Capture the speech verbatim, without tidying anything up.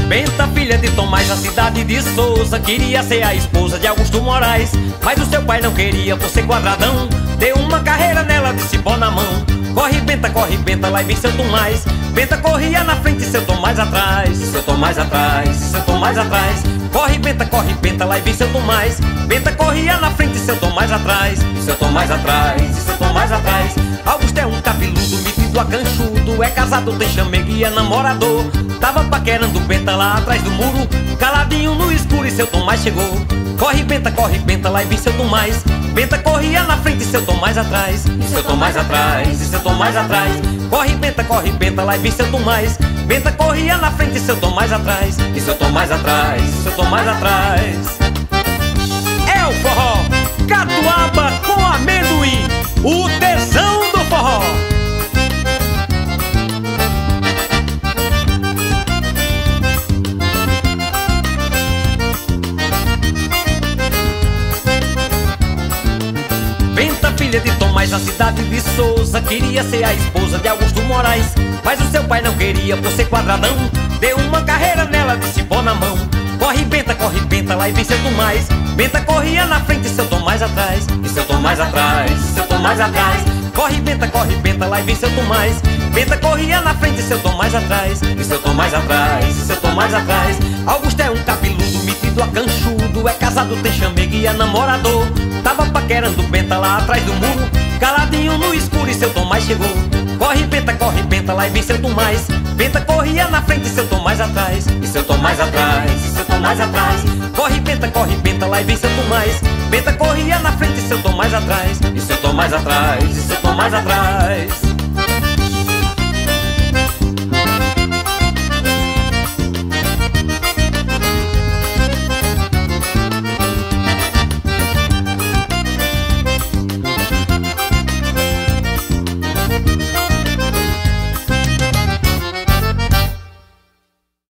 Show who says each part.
Speaker 1: Benta, filha de Tomás, da cidade de Souza, queria ser a esposa de Augusto Moraes, mas o seu pai não queria por ser quadradão. Deu uma carreira nela de cipó na mão. Corre, Benta, corre, Benta, lá vem seu Tomás. Benta corria na frente e seu Tomás atrás. Seu Tomás atrás, seu Tomás atrás. Corre, Benta, corre, Benta, lá vem seu Tomás. Benta corria na frente e seu Tomás atrás. Seu Tomás atrás, seu Tomás atrás. Augusto é um cabeludo, metido a canchudo, é casado, tem chamego e é namorador. Tava paquerando Benta lá atrás do muro, caladinho no escuro, e seu Tomás chegou. Corre, Benta, corre, Benta, lá vem seu Tomás. Benta corria na frente e seu Tomás atrás. E seu Tomás atrás, e seu Tomás atrás. Corre, Benta, corre, Benta, lá vem seu Tomás. Benta corria na frente e seu Tomás atrás. E seu Tomás atrás, e seu Tomás atrás. É o forró Catuaba com amendoim, o tesão do forró. Benta, filha de Tomás, na cidade de Souza, queria ser a esposa de Augusto Moraes, mas o seu pai não queria por ser quadradão. Deu uma carreira nela de cipó na mão. Corre, Benta, corre, Benta, lá e vem seu Tomás. Benta corria na frente e seu Tomás atrás. E seu Tomás atrás, e seu Tomás atrás. Corre, Benta, corre, Benta, lá e vem seu Tomás. Benta corria na frente e seu Tomás atrás. E seu Tomás atrás, e seu Tomás atrás. Augusto é um cabeludo, metido a canchudo, é casado, tem chamego e é namorador. Tava paquerando Benta lá atrás do muro, caladinho no escuro, e seu Tomás chegou. Corre, Benta, corre, Benta, lá e vem seu Tomás. Benta corria na frente e seu Tomás atrás. E seu Tomás atrás, e seu Tomás atrás. Corre, Benta, corre, Benta, lá e vem seu Tomás. Benta corria na frente e seu Tomás atrás. E seu Tomás atrás, e seu Tomás atrás.